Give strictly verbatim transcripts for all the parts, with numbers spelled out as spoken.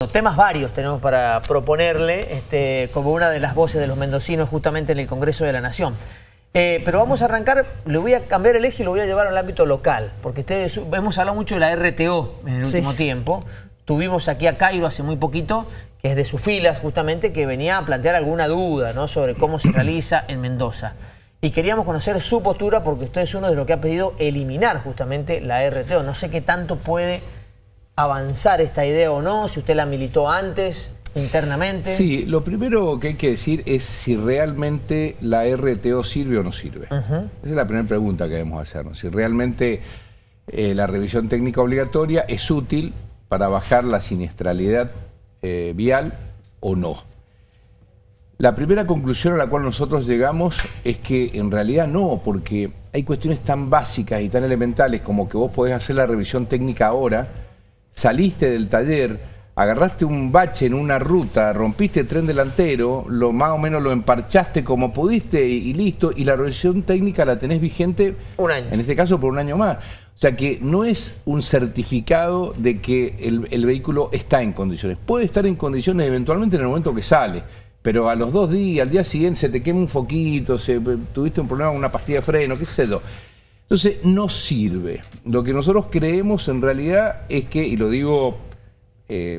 Temas varios tenemos para proponerle, este, como una de las voces de los mendocinos justamente en el Congreso de la Nación. Eh, pero vamos a arrancar, le voy a cambiar el eje y lo voy a llevar al ámbito local, porque ustedes, hemos hablado mucho de la R T O en el sí. último tiempo. Tuvimos aquí a Cairo hace muy poquito, que es de sus filas justamente, que venía a plantear alguna duda, ¿no?, sobre cómo se realiza en Mendoza. Y queríamos conocer su postura, porque usted es uno de los que ha pedido eliminar justamente la R T O. No sé qué tanto puede avanzar esta idea o no, si usted la militó antes, internamente. Sí, lo primero que hay que decir es si realmente la R T O sirve o no sirve. Uh-huh. Esa es la primera pregunta que debemos hacernos. Si realmente eh, la revisión técnica obligatoria es útil para bajar la siniestralidad eh, vial o no. La primera conclusión a la cual nosotros llegamos es que en realidad no, porque hay cuestiones tan básicas y tan elementales como que vos podés hacer la revisión técnica ahora, saliste del taller, agarraste un bache en una ruta, rompiste el tren delantero, lo más o menos lo emparchaste como pudiste y, y listo, y la revisión técnica la tenés vigente un año. En este caso por un año más. O sea que no es un certificado de que el, el vehículo está en condiciones. Puede estar en condiciones eventualmente en el momento que sale, pero a los dos días, al día siguiente se te quema un foquito, se, tuviste un problema con una pastilla de freno, qué sé yo. Entonces no sirve. Lo que nosotros creemos en realidad es que, y lo digo eh,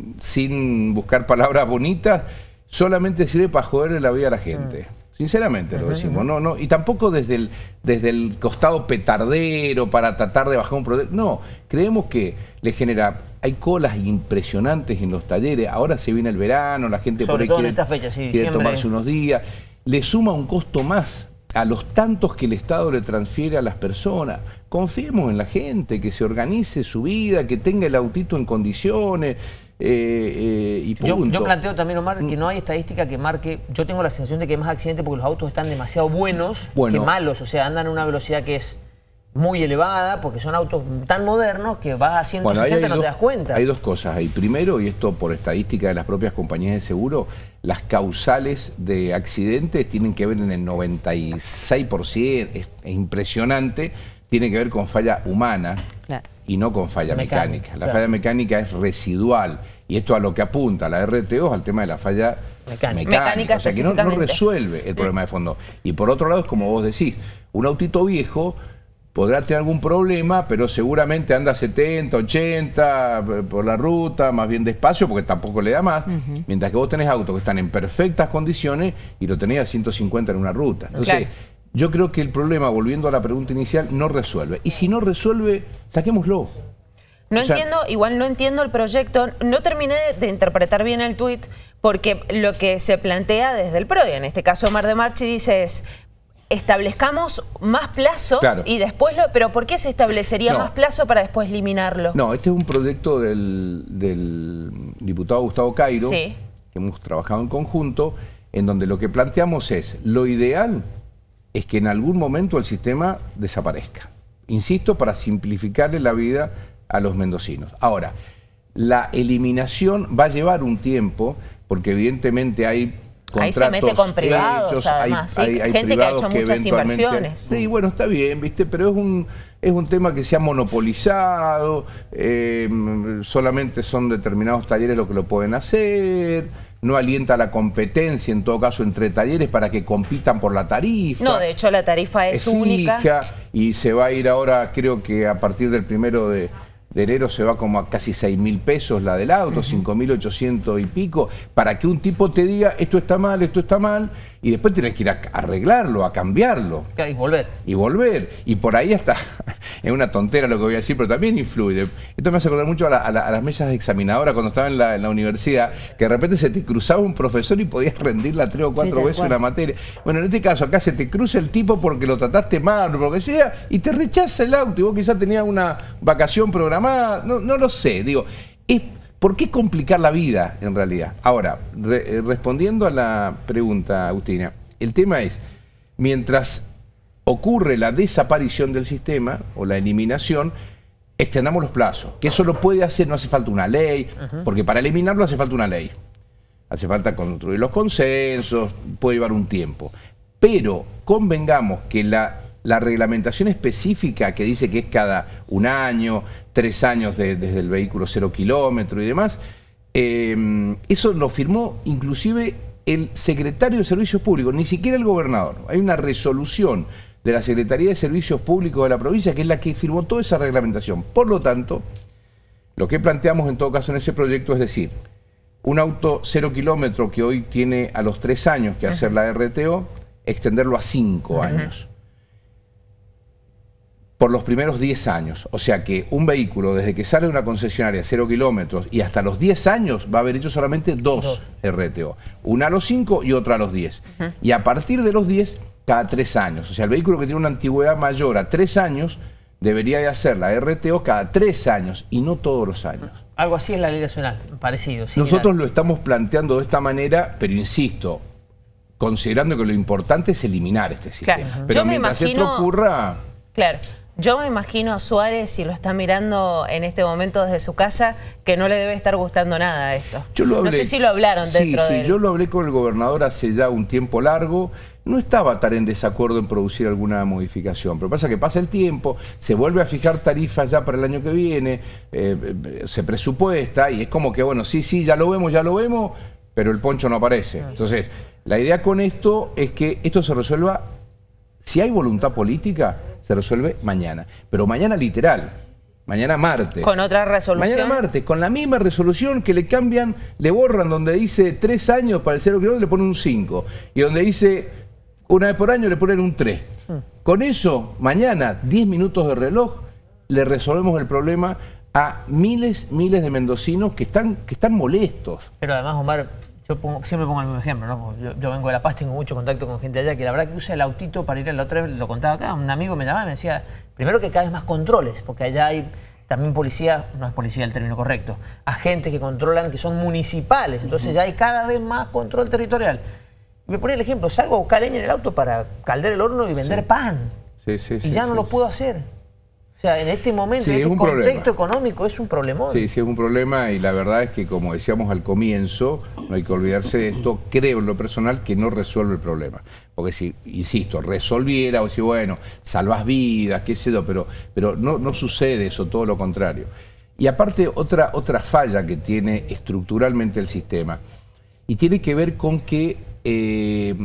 sin buscar palabras bonitas, solamente sirve para joderle la vida a la gente. Mm. Sinceramente lo decimos. No, no, y tampoco desde el, desde el costado petardero para tratar de bajar un producto. No, creemos que le genera... Hay colas impresionantes en los talleres. Ahora se viene el verano, la gente Sobre por ahí todo quiere, en esta fecha, sí, quiere siempre. tomarse unos días. Le suma un costo más a los tantos que el Estado le transfiere a las personas. Confiemos en la gente, que se organice su vida, que tenga el autito en condiciones eh, eh, y punto. Yo, yo planteo también, Omar, que no hay estadística que marque... Yo tengo la sensación de que hay más accidentes porque los autos están demasiado buenos bueno, que malos. O sea, andan a una velocidad que es muy elevada porque son autos tan modernos que vas a ciento sesenta bueno, y no dos, te das cuenta. Hay dos cosas ahí. Primero, y esto por estadística de las propias compañías de seguro, las causales de accidentes tienen que ver en el noventa y seis por ciento, es, es impresionante, tiene que ver con falla humana claro. y no con falla mecánica. mecánica. La claro. falla mecánica es residual y esto a lo que apunta la R T O es al tema de la falla mecánica. mecánica, mecánica o sea que no, no resuelve el problema de fondo. Y por otro lado es como vos decís, un autito viejo podrá tener algún problema, pero seguramente anda setenta, ochenta por la ruta, más bien despacio, porque tampoco le da más. Uh-huh. Mientras que vos tenés autos que están en perfectas condiciones y lo tenés a ciento cincuenta en una ruta. Entonces, claro. yo creo que el problema, volviendo a la pregunta inicial, no resuelve. Y si no resuelve, saquémoslo. No o sea, entiendo, igual no entiendo el proyecto. No terminé de, de interpretar bien el tuit, porque lo que se plantea desde el PRODE, en este caso Omar de Marchi, dice es... establezcamos más plazo claro. y después lo... ¿Pero por qué se establecería no. más plazo para después eliminarlo? No, este es un proyecto del, del diputado Gustavo Cairo, sí. que hemos trabajado en conjunto, en donde lo que planteamos es, lo ideal es que en algún momento el sistema desaparezca. Insisto, para simplificarle la vida a los mendocinos. Ahora, la eliminación va a llevar un tiempo, porque evidentemente hay... Ahí se mete con privados, hechos, además, hay, sí, hay, hay gente que ha hecho que muchas inversiones. Sí, bueno, está bien, ¿viste? Pero es un, es un tema que se ha monopolizado, eh, solamente son determinados talleres los que lo pueden hacer, no alienta la competencia, en todo caso, entre talleres para que compitan por la tarifa. No, de hecho la tarifa es, es única. Fija, y se va a ir ahora, creo que a partir del primero de... de enero se va como a casi seis mil pesos la del auto, uh-huh. cinco mil ochocientos y pico, para que un tipo te diga esto está mal, esto está mal, y después tenés que ir a arreglarlo, a cambiarlo. Y volver. Y volver. Y por ahí hasta, es una tontera lo que voy a decir, pero también influye. Esto me hace acordar mucho a, la, a, la, a las mesas examinadoras cuando estaba en la, en la universidad, que de repente se te cruzaba un profesor y podías rendirla tres o cuatro sí, veces una materia. Bueno, en este caso acá se te cruza el tipo porque lo trataste mal o lo que sea, y te rechaza el auto, y vos quizás tenías una vacación programada. No, no lo sé, digo, es, ¿por qué complicar la vida en realidad? Ahora, re, respondiendo a la pregunta, Agustina, el tema es, mientras ocurre la desaparición del sistema o la eliminación, extendamos los plazos, que eso lo puede hacer, no hace falta una ley, uh-huh. porque para eliminarlo hace falta una ley, hace falta construir los consensos, puede llevar un tiempo, pero convengamos que la... La reglamentación específica que dice que es cada un año, tres años de, desde el vehículo cero kilómetro y demás, Eh, eso lo firmó inclusive el secretario de Servicios Públicos, ni siquiera el gobernador. Hay una resolución de la Secretaría de Servicios Públicos de la provincia que es la que firmó toda esa reglamentación. Por lo tanto, lo que planteamos en todo caso en ese proyecto es decir, un auto cero kilómetro que hoy tiene a los tres años que hacer la R T O, extenderlo a cinco uh-huh. años. Por los primeros diez años. O sea que un vehículo desde que sale de una concesionaria a cero kilómetros y hasta los diez años va a haber hecho solamente dos, dos. R T O. Una a los cinco y otra a los diez. Uh-huh. Y a partir de los diez, cada tres años. O sea, el vehículo que tiene una antigüedad mayor a tres años debería de hacer la R T O cada tres años y no todos los años. Algo así es la ley nacional, parecido. Similar. Nosotros lo estamos planteando de esta manera, pero insisto, considerando que lo importante es eliminar este sistema. Claro. Pero Yo mientras me imagino, esto ocurra... Claro. Yo me imagino a Suárez, si lo está mirando en este momento desde su casa, que no le debe estar gustando nada esto. Yo lo hablé, no sé si lo hablaron sí, dentro sí, de él. Yo lo hablé con el gobernador hace ya un tiempo largo. No estaba tan en desacuerdo en producir alguna modificación. Pero pasa que pasa el tiempo, se vuelve a fijar tarifas ya para el año que viene, eh, se presupuesta y es como que, bueno, sí, sí, ya lo vemos, ya lo vemos, pero el poncho no aparece. Entonces, la idea con esto es que esto se resuelva, si hay voluntad política, se resuelve mañana. Pero mañana literal, mañana martes. ¿Con otra resolución? Mañana martes, con la misma resolución que le cambian, le borran donde dice tres años para el cero kilómetros, le ponen un cinco. Y donde dice una vez por año le ponen un tres. Hmm. Con eso, mañana, diez minutos de reloj, le resolvemos el problema a miles, miles de mendocinos que están, que están molestos. Pero además, Omar, yo pongo, siempre pongo el mismo ejemplo, ¿no? Yo, yo vengo de La Paz, tengo mucho contacto con gente allá que la verdad que usa el autito para ir a la otra vez, lo contaba acá, un amigo me llamaba y me decía, primero que cada vez más controles, porque allá hay también policía, no es policía el término correcto, agentes que controlan, que son municipales, entonces ya hay cada vez más control territorial. Y me ponía el ejemplo, salgo a buscar leña en el auto para caldear el horno y vender sí. pan, sí, sí, y sí, ya sí, no lo sí. puedo hacer. O sea, en este momento, sí, en este contexto problema. económico es un problemón. Sí, sí, es un problema y la verdad es que, como decíamos al comienzo, no hay que olvidarse de esto, creo en lo personal que no resuelve el problema. Porque si, insisto, resolviera o si, bueno, salvas vidas, qué sé yo, pero, pero no, no sucede eso, todo lo contrario. Y aparte, otra, otra falla que tiene estructuralmente el sistema, y tiene que ver con que eh,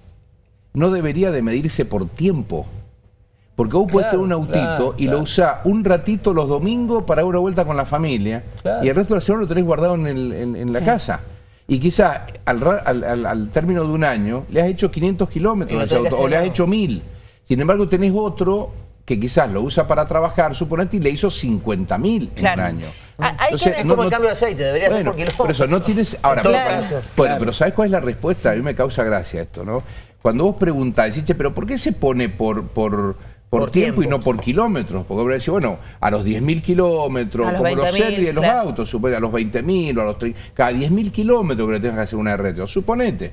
no debería de medirse por tiempo. Porque vos podés tener un autito claro, y claro. lo usás un ratito los domingos para una vuelta con la familia claro. y el resto de la semana lo tenés guardado en, el, en, en la sí. casa. Y quizás al, al, al, al término de un año le has hecho quinientos kilómetros ese auto, o le has hecho mil. Sin embargo tenés otro que quizás lo usa para trabajar, suponete, y le hizo cincuenta mil claro. en un año. Ah, hay Entonces, que ver no, como no, el cambio de aceite, debería bueno, ser porque por eso no tienes... Ahora, claro. bueno, bueno, pero ¿sabes cuál es la respuesta? A mí me causa gracia esto, ¿no? Cuando vos preguntás, decís, pero ¿por qué se pone por... por Por, por tiempo, tiempo y no por kilómetros, porque voy a decir, bueno, a los diez mil kilómetros, como los series, los claro. autos, supone a los veinte mil o a los treinta, cada diez mil kilómetros que le tengas que hacer una R T O, suponete.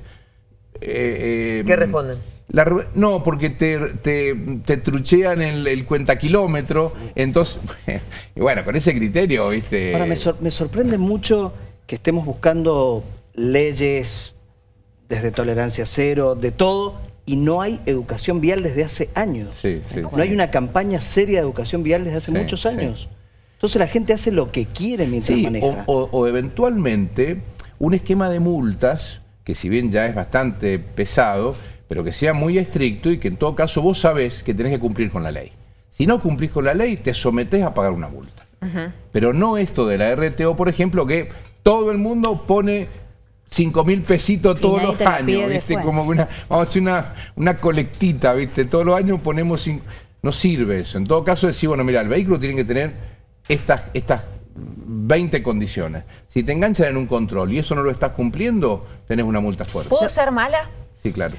Eh, ¿Qué responden? La, no, porque te, te, te truchean el, el cuentakilómetro, entonces, y bueno, con ese criterio, ¿viste? Ahora, me, sor, me sorprende mucho que estemos buscando leyes desde tolerancia cero, de todo, y no hay educación vial desde hace años. Sí, sí, no sí. hay una campaña seria de educación vial desde hace sí, muchos años. Sí. Entonces la gente hace lo que quiere mientras sí, maneja. O, o, o eventualmente un esquema de multas, que si bien ya es bastante pesado, pero que sea muy estricto y que en todo caso vos sabés que tenés que cumplir con la ley. Si no cumplís con la ley, te sometés a pagar una multa. Uh-huh. Pero no esto de la R T O, por ejemplo, que todo el mundo pone cinco mil pesitos todos los años, ¿viste? Como una, vamos a hacer una, una colectita, ¿viste? Todos los años ponemos cinco, no sirve eso. En todo caso decir, bueno, mira, el vehículo tiene que tener estas, estas veinte condiciones. Si te enganchan en un control y eso no lo estás cumpliendo, tenés una multa fuerte. ¿Puedo ser mala? Sí, claro.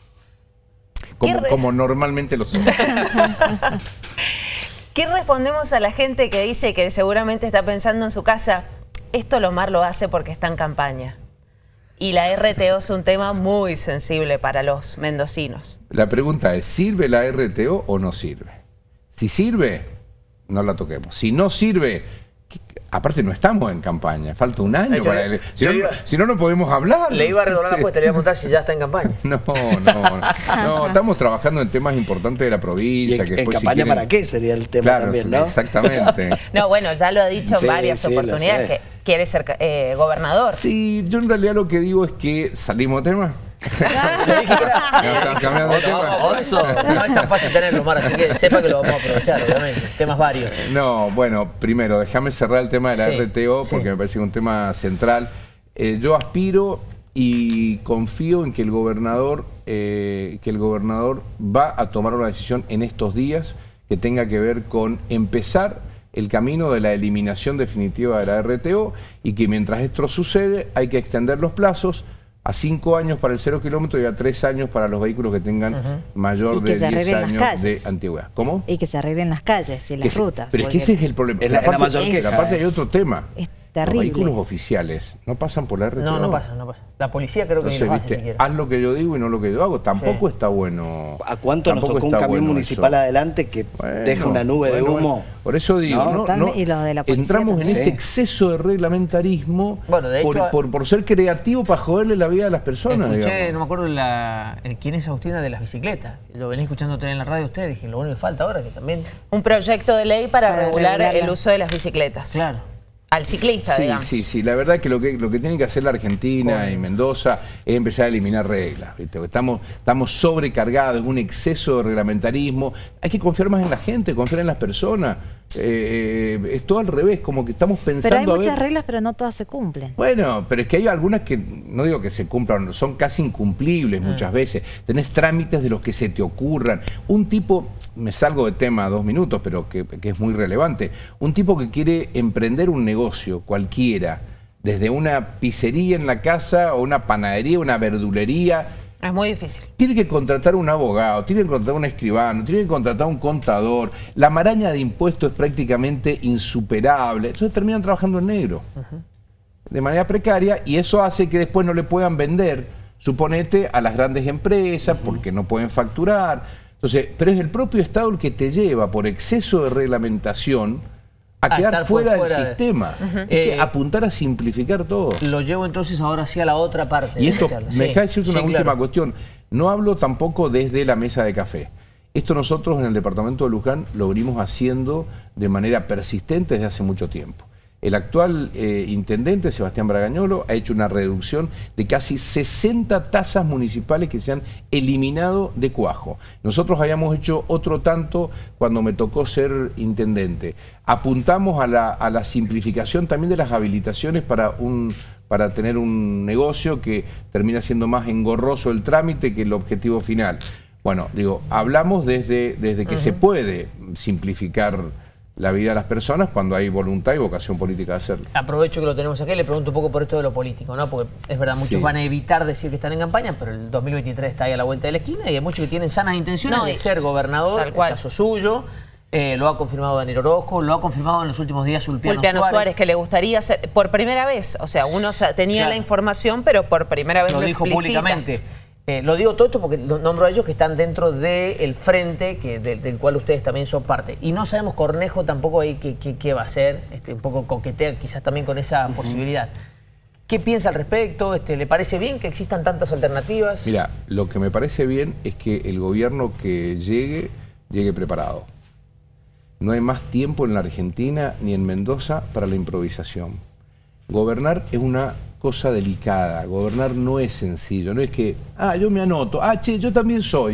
Como, como normalmente lo son. ¿Qué respondemos a la gente que dice que seguramente está pensando en su casa, esto Omar lo hace porque está en campaña? Y la R T O es un tema muy sensible para los mendocinos. La pregunta es, ¿sirve la R T O o no sirve? Si sirve, no la toquemos. Si no sirve, aparte no estamos en campaña, falta un año. Para el, si, no, iba, si no, no podemos hablar. Le iba a redoblar la apuesta, le iba a preguntar si ya está en campaña. No, no, no, estamos trabajando en temas importantes de la provincia. ¿Y en, que después, en campaña si quieren, para qué sería el tema claro, también, no? Exactamente. No, bueno, ya lo ha dicho en sí, varias sí, oportunidades que quiere ser eh, gobernador. Sí, yo en realidad lo que digo es que salimos de tema. no, cambiando de tema. Oso, no es tan fácil tenerlo, Mar, así que sepa que lo vamos a aprovechar, obviamente. Temas varios. No, bueno, primero, déjame cerrar el tema de la Sí, R T O porque sí. me parece que es un tema central. Eh, yo aspiro y confío en que el gobernador, eh, que el gobernador va a tomar una decisión en estos días que tenga que ver con empezar el camino de la eliminación definitiva de la R T O y que mientras esto sucede hay que extender los plazos a cinco años para el cero kilómetro y a tres años para los vehículos que tengan uh-huh. mayor y que de diez años de antigüedad. ¿Cómo? Y que se arreglen las calles y las que rutas. Se, pero es que ese es el problema. Es la, la, la parte, mayor es, la parte hay otro tema. Es terrible. Los vehículos oficiales no pasan por la R T O. No, no pasan, no pasan. La policía creo que Entonces, ni los hace viste, siquiera. haz lo que yo digo y no lo que yo hago. Tampoco sí. está bueno. ¿A cuánto nos tocó un camión bueno municipal eso. adelante que bueno, deja una nube bueno, de humo? Bueno. Por eso digo, no, no, no, y lo de la entramos también. en ese sí. exceso de reglamentarismo bueno, de hecho, por, por, por ser creativo para joderle la vida a las personas. Escuché, digamos. no me acuerdo la, quién es Agustina de las bicicletas. Lo venía escuchando en la radio ustedes, dije, lo único que falta ahora es que también... Un proyecto de ley para, para regular regularla. el uso de las bicicletas. Claro. Al ciclista, sí, digamos. Sí, sí, la verdad que lo que lo que tiene que hacer la Argentina bueno. y Mendoza es empezar a eliminar reglas. ¿viste? Estamos, estamos sobrecargados, es un exceso de reglamentarismo. Hay que confiar más en la gente, confiar en las personas. Eh, eh, es todo al revés, como que estamos pensando... Pero hay muchas a ver, reglas, pero no todas se cumplen. Bueno, pero es que hay algunas que, no digo que se cumplan, son casi incumplibles muchas ah. veces. Tenés trámites de los que se te ocurran. Un tipo, me salgo de tema dos minutos, pero que, que es muy relevante. Un tipo que quiere emprender un negocio cualquiera, desde una pizzería en la casa o una panadería, una verdulería... Es muy difícil. Tiene que contratar un abogado, tiene que contratar un escribano, tiene que contratar un contador. La maraña de impuestos es prácticamente insuperable. Entonces terminan trabajando en negro, uh-huh. de manera precaria, y eso hace que después no le puedan vender, suponete, a las grandes empresas, uh-huh. porque no pueden facturar. Entonces, pero es el propio Estado el que te lleva, por exceso de reglamentación, a quedar a fuera, fuera del de... sistema. Uh-huh. Hay que eh, apuntar a simplificar todo. Lo llevo entonces ahora sí a la otra parte. Y esto, de me sí, deja decirte una sí, última claro. cuestión. No hablo tampoco desde la mesa de café. Esto nosotros en el departamento de Luján lo venimos haciendo de manera persistente desde hace mucho tiempo. El actual eh, intendente, Sebastián Bragañolo, ha hecho una reducción de casi sesenta tasas municipales que se han eliminado de cuajo. Nosotros habíamos hecho otro tanto cuando me tocó ser intendente. Apuntamos a la, a la simplificación también de las habilitaciones para, un, para tener un negocio que termina siendo más engorroso el trámite que el objetivo final. Bueno, digo, hablamos desde, desde que uh-huh. se puede simplificar la vida de las personas cuando hay voluntad y vocación política de hacerlo. Aprovecho que lo tenemos aquí y le pregunto un poco por esto de lo político, ¿no? Porque es verdad, muchos sí. van a evitar decir que están en campaña, pero el dos mil veintitrés está ahí a la vuelta de la esquina y hay muchos que tienen sanas intenciones no, de ser gobernador, tal cual. El caso suyo. Eh, lo ha confirmado Daniel Orozco, lo ha confirmado en los últimos días Ulpiano, Ulpiano Suárez. Suárez. que le gustaría hacer por primera vez. O sea, uno tenía claro. la información, pero por primera vez lo, lo dijo explicita. públicamente. Eh, lo digo todo esto porque lo nombro a ellos que están dentro del frente que, de, del cual ustedes también son parte. Y no sabemos Cornejo tampoco ahí qué, qué, qué va a hacer, este, un poco coquetea quizás también con esa uh-huh. posibilidad. ¿Qué piensa al respecto? Este, ¿Le parece bien que existan tantas alternativas? Mira, lo que me parece bien es que el gobierno que llegue, llegue preparado. No hay más tiempo en la Argentina ni en Mendoza para la improvisación. Gobernar es una cosa delicada, gobernar no es sencillo, no es que, ah, yo me anoto, ah, che, yo también soy.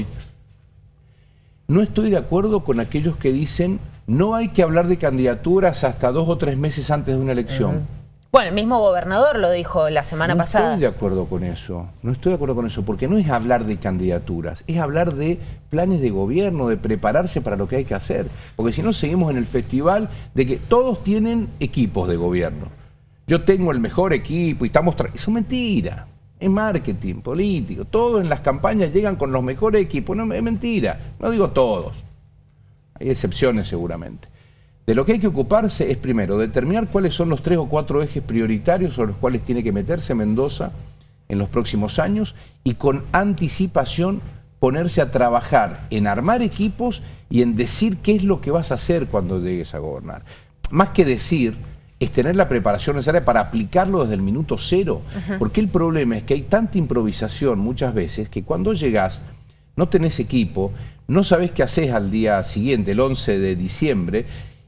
No estoy de acuerdo con aquellos que dicen no hay que hablar de candidaturas hasta dos o tres meses antes de una elección. Uh-huh. Bueno, el mismo gobernador lo dijo la semana no pasada. No estoy de acuerdo con eso, no estoy de acuerdo con eso, porque no es hablar de candidaturas, es hablar de planes de gobierno, de prepararse para lo que hay que hacer. Porque si no seguimos en el festival de que todos tienen equipos de gobierno. Yo tengo el mejor equipo y estamos... Eso es mentira, es marketing político. Todos en las campañas llegan con los mejores equipos, no es mentira, no digo todos. Hay excepciones seguramente. De lo que hay que ocuparse es primero determinar cuáles son los tres o cuatro ejes prioritarios sobre los cuales tiene que meterse Mendoza en los próximos años y con anticipación ponerse a trabajar en armar equipos y en decir qué es lo que vas a hacer cuando llegues a gobernar. Más que decir, es tener la preparación necesaria para aplicarlo desde el minuto cero. Uh-huh. Porque el problema es que hay tanta improvisación muchas veces que cuando llegás no tenés equipo, no sabés qué haces al día siguiente, el once de diciembre,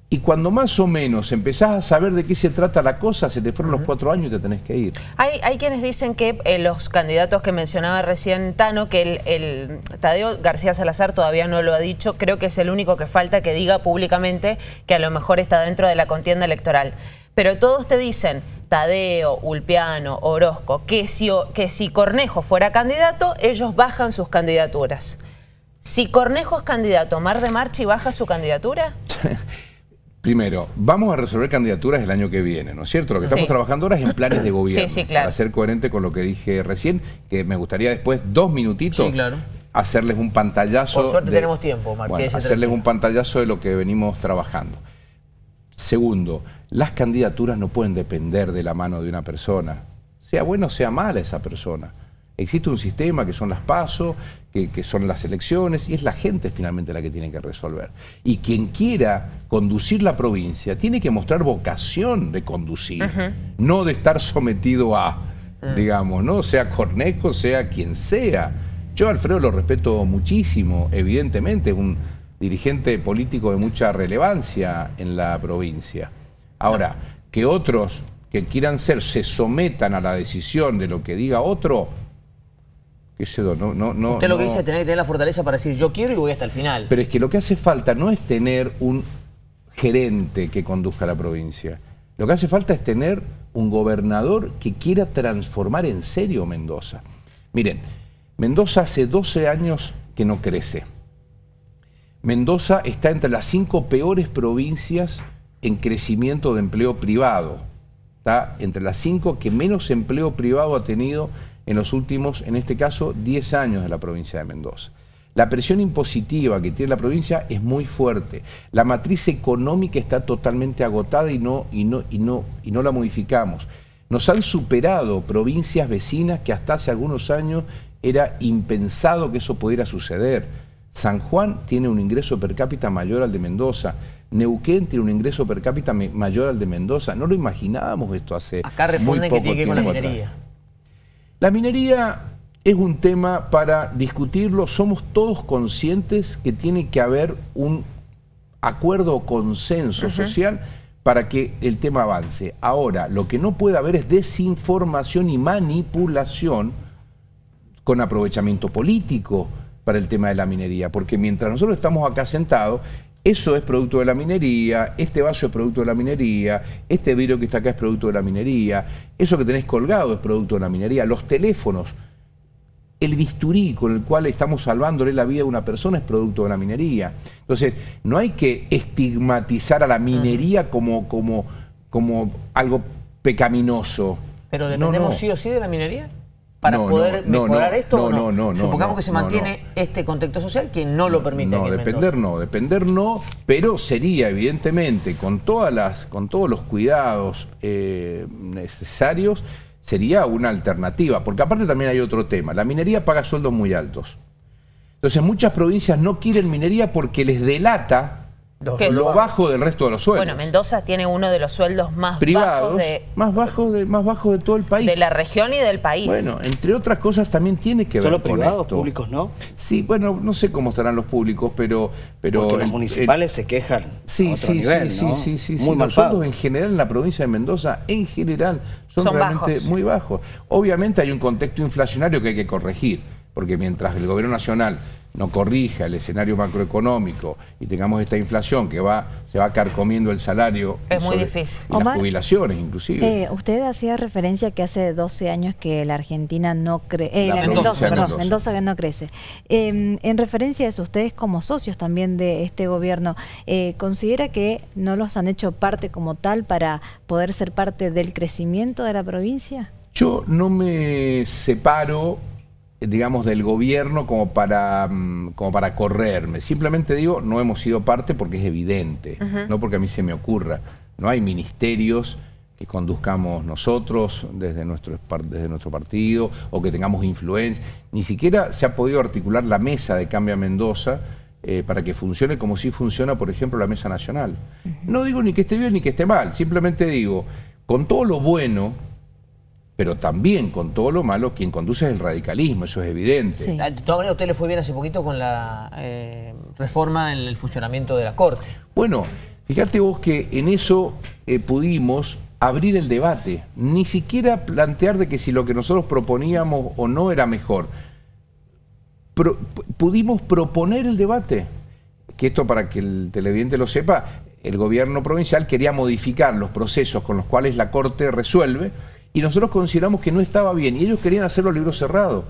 Y cuando más o menos empezás a saber de qué se trata la cosa, se te fueron los cuatro años y te tenés que ir. Hay, hay quienes dicen que eh, los candidatos que mencionaba recién Tano, que el, el Tadeo García Salazar todavía no lo ha dicho, creo que es el único que falta que diga públicamente que a lo mejor está dentro de la contienda electoral. Pero todos te dicen, Tadeo, Ulpiano, Orozco, que si, que si Cornejo fuera candidato, ellos bajan sus candidaturas. Si Cornejo es candidato, ¿Mar de Marchi baja su candidatura? Primero, vamos a resolver candidaturas el año que viene, ¿no es cierto? Lo que estamos sí. trabajando ahora es en planes de gobierno. Sí, sí, claro. Para ser coherente con lo que dije recién, que me gustaría después, dos minutitos, sí, claro. hacerles un pantallazo. Por suerte de, tenemos tiempo, Marqués. Bueno, hacerles un pantallazo de lo que venimos trabajando. Segundo, las candidaturas no pueden depender de la mano de una persona, sea buena o sea mala esa persona. Existe un sistema que son las PASO, que, que son las elecciones, y es la gente finalmente la que tiene que resolver. Y quien quiera conducir la provincia tiene que mostrar vocación de conducir, uh-huh. no de estar sometido a, uh-huh. digamos, ¿no? Sea Cornejo, sea quien sea. Yo a Alfredo lo respeto muchísimo, evidentemente, es un dirigente político de mucha relevancia en la provincia. Ahora, que otros que quieran ser se sometan a la decisión de lo que diga otro, que se no, no, no, Usted lo que no. dice es tener que tener la fortaleza para decir yo quiero y voy hasta el final. Pero es que lo que hace falta no es tener un gerente que conduzca la provincia. Lo que hace falta es tener un gobernador que quiera transformar en serio Mendoza. Miren, Mendoza hace doce años que no crece. Mendoza está entre las cinco peores provincias en crecimiento de empleo privado. Está entre las cinco que menos empleo privado ha tenido en los últimos, en este caso, diez años de la provincia de Mendoza. La presión impositiva que tiene la provincia es muy fuerte. La matriz económica está totalmente agotada y no, y no, y no, y no la modificamos. Nos han superado provincias vecinas que hasta hace algunos años era impensado que eso pudiera suceder. San Juan tiene un ingreso per cápita mayor al de Mendoza. Neuquén tiene un ingreso per cápita mayor al de Mendoza. No lo imaginábamos esto hace Acá responden que tiene que ver con la minería. Atrás. La minería es un tema para discutirlo. Somos todos conscientes que tiene que haber un acuerdo o consenso uh-huh. social para que el tema avance. Ahora, lo que no puede haber es desinformación y manipulación con aprovechamiento político para el tema de la minería, porque mientras nosotros estamos acá sentados, eso es producto de la minería, este vaso es producto de la minería, este vidrio que está acá es producto de la minería, eso que tenés colgado es producto de la minería, los teléfonos, el bisturí con el cual estamos salvándole la vida a una persona es producto de la minería. Entonces, no hay que estigmatizar a la minería como, como, como algo pecaminoso. ¿Pero dependemos no, no. sí o sí de la minería? ¿Para no, poder no, mejorar no, esto no, o no? no, no, no Supongamos no, que se mantiene no, no. este contexto social que no lo permite no, aquí en depender Mendoza. no, depender no, pero sería evidentemente con todas las, con todos los cuidados eh, necesarios, sería una alternativa, porque aparte también hay otro tema, la minería paga sueldos muy altos. Entonces muchas provincias no quieren minería porque les delata lo bajo del resto de los sueldos. Bueno, Mendoza tiene uno de los sueldos más privados, bajos de, más bajos de más bajos de todo el país. De la región y del país. Bueno, entre otras cosas también tiene que ver con ¿Solo privados, esto. Públicos no? Sí, bueno, no sé cómo estarán los públicos, pero... pero Porque el, los municipales el, se quejan sí, a otro sí, nivel, sí, ¿no? sí, sí, sí, Muy sí. mal Los sueldos pagos. en general en la provincia de Mendoza, en general, son, son realmente bajos. muy bajos. Obviamente hay un contexto inflacionario que hay que corregir, porque mientras el gobierno nacional no corrija el escenario macroeconómico y tengamos esta inflación que va se va carcomiendo el salario es muy sobre, difícil. y Omar, las jubilaciones inclusive. Eh, usted hacía referencia que hace doce años que la Argentina no crece, eh, La la Mendoza, Mendoza, perdón, Mendoza. Mendoza que no crece. Eh, en referencia a eso, ustedes como socios también de este gobierno, eh, ¿considera que no los han hecho parte como tal para poder ser parte del crecimiento de la provincia? Yo no me separo, digamos, del gobierno como para, como para correrme. Simplemente digo, no hemos sido parte porque es evidente, uh-huh. no porque a mí se me ocurra. No hay ministerios que conduzcamos nosotros desde nuestro, desde nuestro partido o que tengamos influencia. Ni siquiera se ha podido articular la mesa de Cambia Mendoza eh, para que funcione como si funciona, por ejemplo, la mesa nacional. Uh-huh. No digo ni que esté bien ni que esté mal, simplemente digo, con todo lo bueno, pero también con todo lo malo, quien conduce es el radicalismo, eso es evidente. Sí. De todas maneras, a usted le fue bien hace poquito con la eh, reforma en el funcionamiento de la Corte. Bueno, Fíjate vos que en eso eh, pudimos abrir el debate, ni siquiera plantear de que si lo que nosotros proponíamos o no era mejor. Pro, pudimos proponer el debate, que esto para que el televidente lo sepa, el gobierno provincial quería modificar los procesos con los cuales la Corte resuelve y nosotros consideramos que no estaba bien y ellos querían hacerlo a libro cerrado,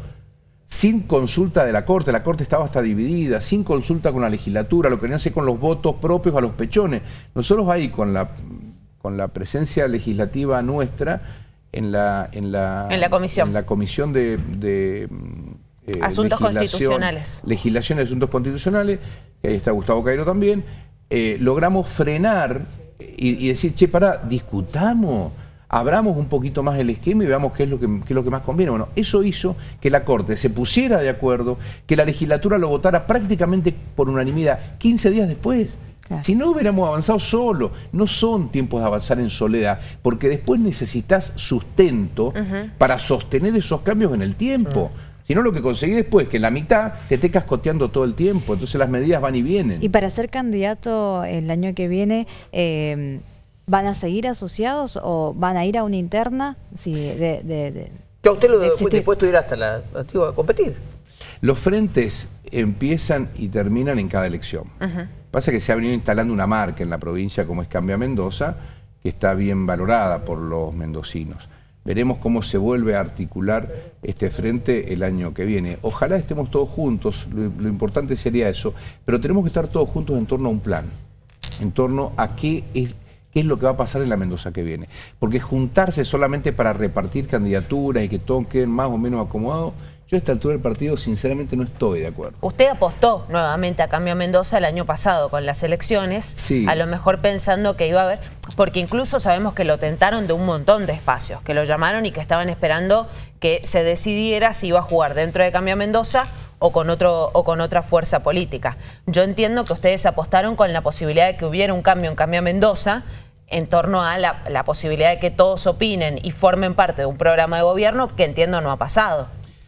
sin consulta de la Corte, la Corte estaba hasta dividida, sin consulta con la legislatura, lo querían hacer con los votos propios a los pechones. Nosotros ahí con la, con la presencia legislativa nuestra en la, en la, en la comisión, en la comisión de... de Eh, Asuntos constitucionales. Legislación de Asuntos Constitucionales, que ahí está Gustavo Cairo también, eh, logramos frenar y, y decir, che, pará, discutamos, abramos un poquito más el esquema y veamos qué es, lo que, qué es lo que más conviene. Bueno, eso hizo que la Corte se pusiera de acuerdo, que la legislatura lo votara prácticamente por unanimidad quince días después. Claro. Si no hubiéramos avanzado solo, no son tiempos de avanzar en soledad, porque después necesitas sustento uh-huh. para sostener esos cambios en el tiempo. Uh-huh. Si no, lo que conseguí después es que en la mitad te esté cascoteando todo el tiempo, entonces las medidas van y vienen. Y para ser candidato el año que viene, eh, ¿van a seguir asociados o van a ir a una interna? Sí, de, de, de, ¿Ya usted lo fue dispuesto a ir hasta la digo, a competir? Los frentes empiezan y terminan en cada elección. Uh-huh. Pasa que se ha venido instalando una marca en la provincia como es Cambia Mendoza, que está bien valorada por los mendocinos. Veremos cómo se vuelve a articular este frente el año que viene. Ojalá estemos todos juntos, lo, lo importante sería eso, pero tenemos que estar todos juntos en torno a un plan, en torno a qué es, qué es lo que va a pasar en la Mendoza que viene. Porque juntarse solamente para repartir candidaturas y que todos queden más o menos acomodados, yo a esta altura del partido sinceramente no estoy de acuerdo. Usted apostó nuevamente a Cambio Mendoza el año pasado con las elecciones, sí. a lo mejor pensando que iba a haber, porque incluso sabemos que lo tentaron de un montón de espacios, que lo llamaron y que estaban esperando que se decidiera si iba a jugar dentro de Cambio Mendoza o con, otro, o con otra fuerza política. Yo entiendo que ustedes apostaron con la posibilidad de que hubiera un cambio en Cambio Mendoza en torno a la, la posibilidad de que todos opinen y formen parte de un programa de gobierno que entiendo no ha pasado.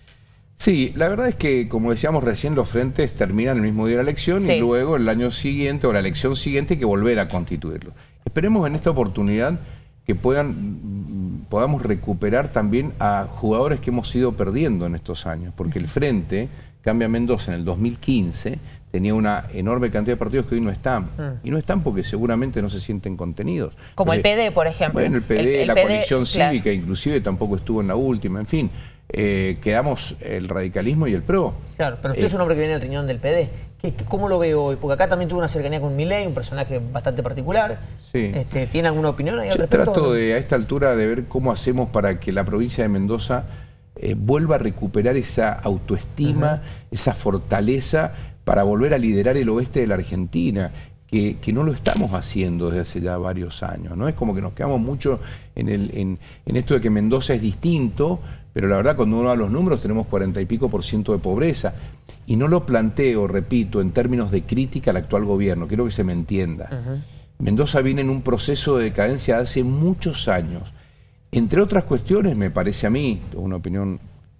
Sí, la verdad es que, como decíamos recién, los frentes terminan el mismo día de la elección sí. y luego el año siguiente o la elección siguiente hay que volver a constituirlo. Esperemos en esta oportunidad que puedan, podamos recuperar también a jugadores que hemos ido perdiendo en estos años, porque el Frente Cambia Mendoza en el dos mil quince tenía una enorme cantidad de partidos que hoy no están. Mm. Y no están porque seguramente no se sienten contenidos. Como Entonces, el P D, por ejemplo. Bueno, el P D, el, el la P D, coalición claro. cívica inclusive tampoco estuvo en la última, en fin. Eh, quedamos el radicalismo y el P R O. Claro, pero usted eh, es un hombre que viene del riñón del P D. ¿Qué, ¿Cómo lo ve hoy? Porque acá también tuvo una cercanía con Milei, un personaje bastante particular. Sí. Este, ¿Tiene alguna opinión ahí al Yo respecto? trato de, a esta altura de ver cómo hacemos para que la provincia de Mendoza eh, vuelva a recuperar esa autoestima, uh-huh. esa fortaleza para volver a liderar el oeste de la Argentina. Que, que no lo estamos haciendo desde hace ya varios años, ¿no? Es como que nos quedamos mucho en, el, en, en esto de que Mendoza es distinto, pero la verdad cuando uno va a los números tenemos cuarenta y pico por ciento de pobreza. Y no lo planteo, repito, en términos de crítica al actual gobierno, quiero que se me entienda. Uh-huh. Mendoza viene en un proceso de decadencia hace muchos años. Entre otras cuestiones, me parece a mí, una opinión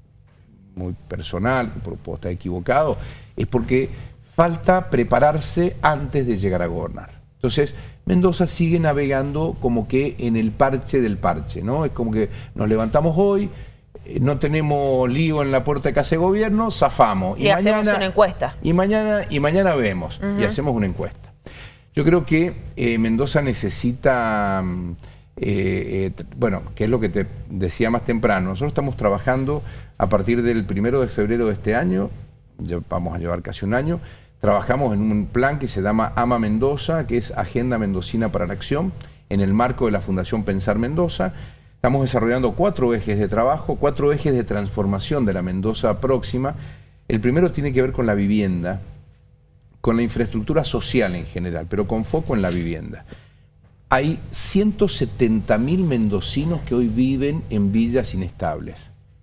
muy personal, que puedo estar equivocado, es porque falta prepararse antes de llegar a gobernar. Entonces, Mendoza sigue navegando como que en el parche del parche, ¿no? Es como que nos levantamos hoy, eh, no tenemos lío en la puerta de casa de gobierno, zafamos. Y, y mañana, hacemos una encuesta. Y mañana, y mañana vemos, uh-huh. y hacemos una encuesta. Yo creo que eh, Mendoza necesita, eh, eh, bueno, que es lo que te decía más temprano, nosotros estamos trabajando a partir del primero de febrero de este año, ya vamos a llevar casi un año. Trabajamos en un plan que se llama AMA Mendoza, que es Agenda Mendocina para la Acción, en el marco de la Fundación Pensar Mendoza. Estamos desarrollando cuatro ejes de trabajo, cuatro ejes de transformación de la Mendoza próxima. El primero tiene que ver con la vivienda, con la infraestructura social en general, pero con foco en la vivienda. Hay ciento setenta mil mendocinos que hoy viven en villas inestables.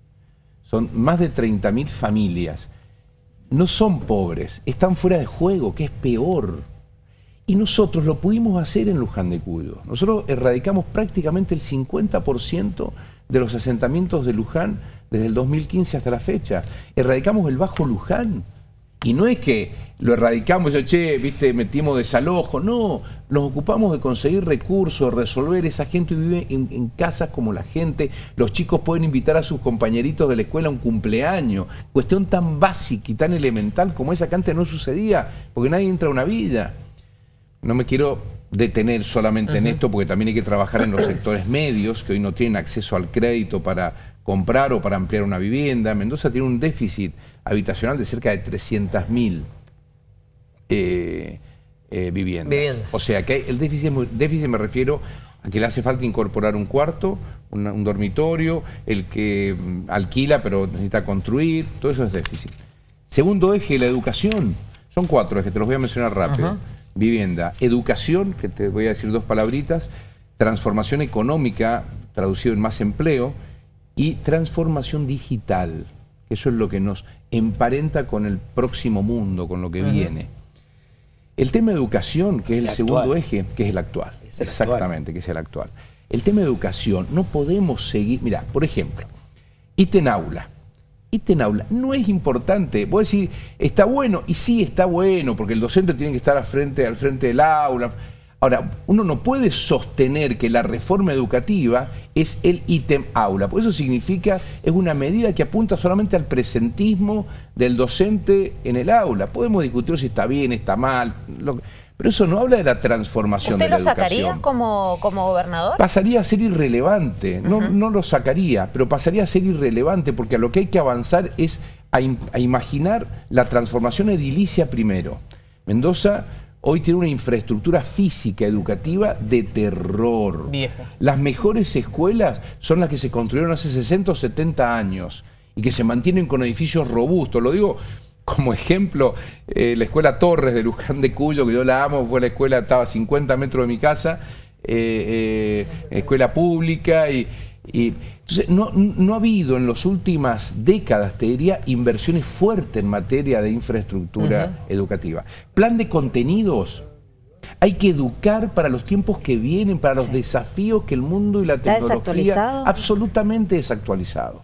Son más de treinta mil familias. No son pobres, están fuera de juego, que es peor. Y nosotros lo pudimos hacer en Luján de Cuyo. Nosotros erradicamos prácticamente el cincuenta por ciento de los asentamientos de Luján desde el dos mil quince hasta la fecha. Erradicamos el Bajo Luján. Y no es que lo erradicamos y che, viste, metimos desalojo. No, nos ocupamos de conseguir recursos, resolver. Esa gente vive en, en casas como la gente. Los chicos pueden invitar a sus compañeritos de la escuela a un cumpleaños. Cuestión tan básica y tan elemental como esa que antes no sucedía, porque nadie entra a una villa. No me quiero detener solamente uh-huh. en esto, porque también hay que trabajar en los sectores medios, que hoy no tienen acceso al crédito para comprar o para ampliar una vivienda. Mendoza tiene un déficit habitacional de cerca de trescientas mil eh, eh, viviendas. viviendas. O sea que el déficit, déficit me refiero a que le hace falta incorporar un cuarto, una, un dormitorio, el que alquila pero necesita construir, todo eso es déficit. Segundo eje, la educación. Son cuatro ejes, te los voy a mencionar rápido. Uh-huh. Vivienda, educación, que te voy a decir dos palabritas, transformación económica, traducido en más empleo, y transformación digital. Eso es lo que nos emparenta con el próximo mundo, con lo que uh-huh. viene. El tema de educación, que es el, el segundo eje, que es el actual. Es el Exactamente, actual. que es el actual. El tema de educación, no podemos seguir... Mirá, por ejemplo, ítem aula. Ítem aula no es importante. Vos decís, está bueno, y sí está bueno, porque el docente tiene que estar al frente, al frente del aula. Ahora, uno no puede sostener que la reforma educativa es el ítem aula, porque eso significa, es una medida que apunta solamente al presentismo del docente en el aula. Podemos discutir si está bien, está mal, lo, pero eso no habla de la transformación de la educación. ¿Usted lo sacaría como, como gobernador? Pasaría a ser irrelevante, no, uh-huh. no lo sacaría, pero pasaría a ser irrelevante, porque a lo que hay que avanzar es a, a imaginar la transformación edilicia primero. Mendoza hoy tiene una infraestructura física, educativa, de terror. Vieja. Las mejores escuelas son las que se construyeron hace sesenta o setenta años y que se mantienen con edificios robustos. Lo digo como ejemplo, eh, la escuela Torres de Luján de Cuyo, que yo la amo, fue la escuela, estaba a cincuenta metros de mi casa, eh, eh, escuela pública y... Y, entonces, no, no ha habido en las últimas décadas, te diría, inversiones fuertes en materia de infraestructura uh-huh. educativa. Plan de contenidos. Hay que educar para los tiempos que vienen, para los sí. desafíos que el mundo y la tecnología... ¿Está desactualizado? Absolutamente desactualizado.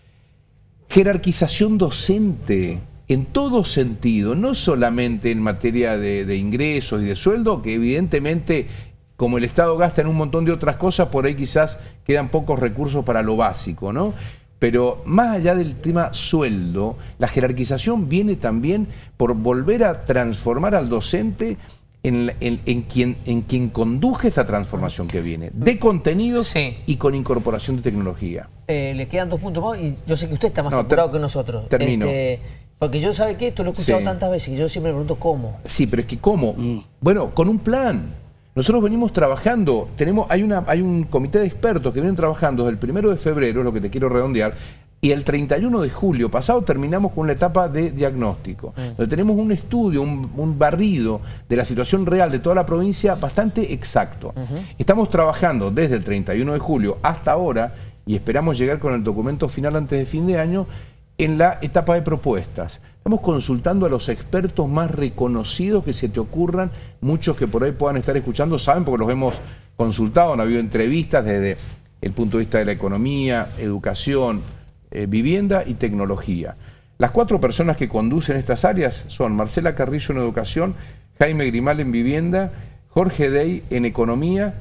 Jerarquización docente en todo sentido, no solamente en materia de, de ingresos y de sueldo, que evidentemente... Como el Estado gasta en un montón de otras cosas, por ahí quizás quedan pocos recursos para lo básico, ¿no? Pero más allá del tema sueldo, la jerarquización viene también por volver a transformar al docente en, en, en, quien, en quien conduje esta transformación que viene, de contenidos sí. y con incorporación de tecnología. Eh, le quedan dos puntos más y yo sé que usted está más no, apurado que nosotros. Termino. Este, porque yo sabe que esto lo he escuchado sí. tantas veces y yo siempre me pregunto cómo. Sí, pero es que ¿cómo? Mm. Bueno, con un plan. Nosotros venimos trabajando, tenemos, hay, una, hay un comité de expertos que vienen trabajando desde el primero de febrero, es lo que te quiero redondear, y el treinta y uno de julio pasado terminamos con la etapa de diagnóstico, mm. donde tenemos un estudio, un, un barrido de la situación real de toda la provincia bastante exacto. Uh-huh. Estamos trabajando desde el treinta y uno de julio hasta ahora, y esperamos llegar con el documento final antes de fin de año, en la etapa de propuestas. Estamos consultando a los expertos más reconocidos que se te ocurran, muchos que por ahí puedan estar escuchando, saben porque los hemos consultado, han habido entrevistas desde el punto de vista de la economía, educación, eh, vivienda y tecnología. Las cuatro personas que conducen estas áreas son Marcela Carrillo en educación, Jaime Grimal en vivienda, Jorge Dey en economía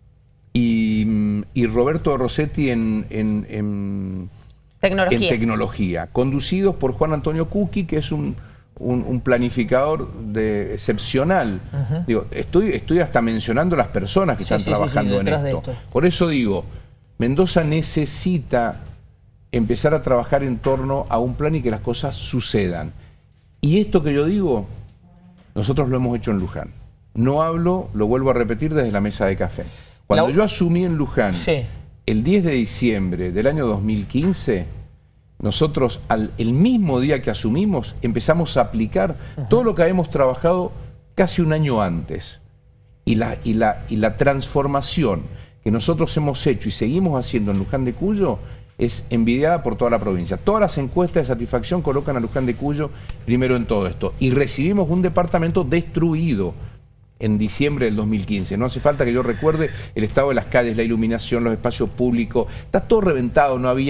y, y Roberto Rossetti en... en, en Tecnología. En tecnología, conducidos por Juan Antonio Cuqui, que es un, un, un planificador de, excepcional. Uh-huh. Digo, estoy, estoy hasta mencionando las personas que sí, están sí, trabajando sí, sí, en esto. esto. Por eso digo, Mendoza necesita empezar a trabajar en torno a un plan y que las cosas sucedan. Y esto que yo digo, nosotros lo hemos hecho en Luján. No hablo, lo vuelvo a repetir, desde la mesa de café. Cuando la... yo asumí en Luján... Sí. El diez de diciembre del año dos mil quince, nosotros al, el mismo día que asumimos empezamos a aplicar uh-huh. todo lo que habíamos trabajado casi un año antes. Y la, y, la, y la transformación que nosotros hemos hecho y seguimos haciendo en Luján de Cuyo es envidiada por toda la provincia. Todas las encuestas de satisfacción colocan a Luján de Cuyo primero en todo esto. Y recibimos un departamento destruido en diciembre del dos mil quince. No hace falta que yo recuerde el estado de las calles, la iluminación, los espacios públicos. Está todo reventado, no había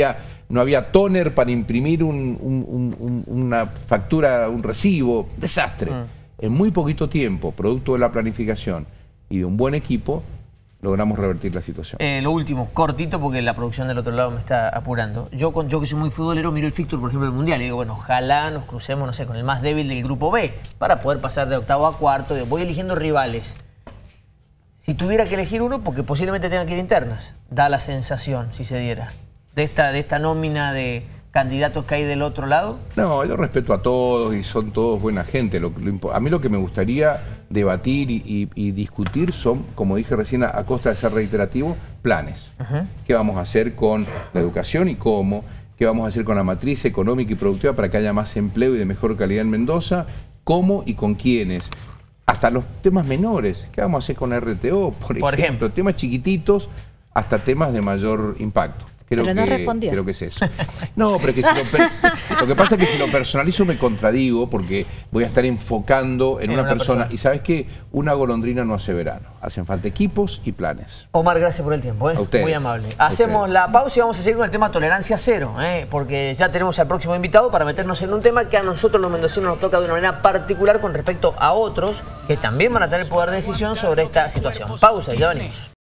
no había tóner para imprimir un, un, un, una factura, un recibo, desastre. Mm. En muy poquito tiempo, producto de la planificación y de un buen equipo, logramos revertir la situación. Eh, lo último, cortito, porque la producción del otro lado me está apurando. Yo, con, yo que soy muy futbolero, miro el fixture, por ejemplo, del Mundial, y digo, bueno, ojalá nos crucemos, no sé, con el más débil del grupo B, para poder pasar de octavo a cuarto. Voy eligiendo rivales. Si tuviera que elegir uno, porque posiblemente tenga que ir internas, da la sensación, si se diera, de esta, de esta nómina de candidatos que hay del otro lado. No, yo respeto a todos y son todos buena gente. Lo, lo, a mí lo que me gustaría debatir y, y, y discutir son, como dije recién, a, a costa de ser reiterativo, planes. Uh-huh. ¿Qué vamos a hacer con la educación y cómo? ¿Qué vamos a hacer con la matriz económica y productiva para que haya más empleo y de mejor calidad en Mendoza? ¿Cómo y con quiénes? Hasta los temas menores. ¿Qué vamos a hacer con R T O? Por, por ejemplo, ejemplo, temas chiquititos hasta temas de mayor impacto. Creo pero no que, respondió. Creo que es eso. No, pero es que si lo, per, lo que pasa es que si lo personalizo me contradigo porque voy a estar enfocando en, en una, una persona. persona. Y sabes que una golondrina no hace verano. Hacen falta equipos y planes. Omar, gracias por el tiempo. ¿eh? A ustedes. Muy amable. Hacemos ustedes. la pausa y vamos a seguir con el tema tolerancia cero. ¿eh? Porque ya tenemos al próximo invitado para meternos en un tema que a nosotros los mendocinos nos toca de una manera particular con respecto a otros que también van a tener poder de decisión sobre esta situación. Pausa, ya venimos.